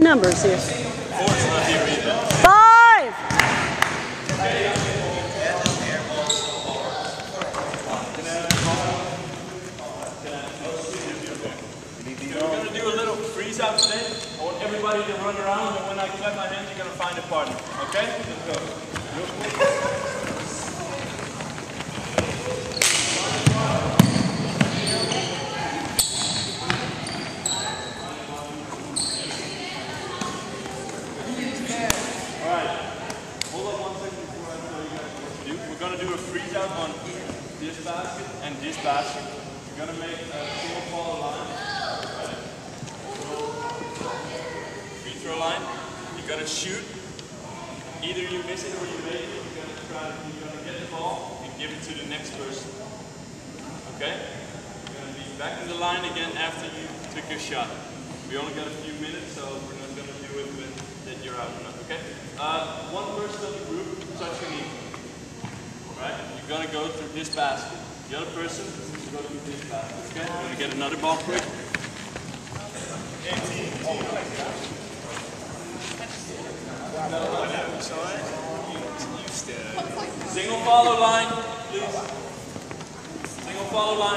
numbers here. 4's not here either. 5. We're going to do a little freeze out today. I want everybody to run around, and when I clap my hands, you're going to find a partner. Okay? Let's go. Alright. Hold up 1 second before I tell you guys what to do. We're going to do a freeze out on this basket and this basket. We're going to make a single follow line. Free throw line. You're going to shoot. Either you miss it or you make it. You're going to get the ball and give it to the next person. Okay? You're going to be back in the line again after you took your shot. We only got a few minutes, so we're not going to do it with that you're out or not. Okay? One person of the group touching you. Right? You're going to go through this basket. The other person is going to through this basket. Okay? We're going to get another ball quick. Single follow line, please. Single follow line.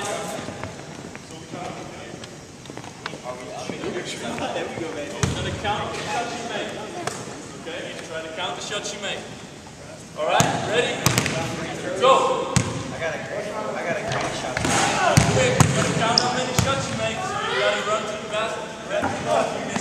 There we go, baby. Try to count the shots you make. Okay? Try to count the shots you make. Alright, ready? Go! I got a great shot. Quick, try to count how many shots you make, so you gotta run to the basket.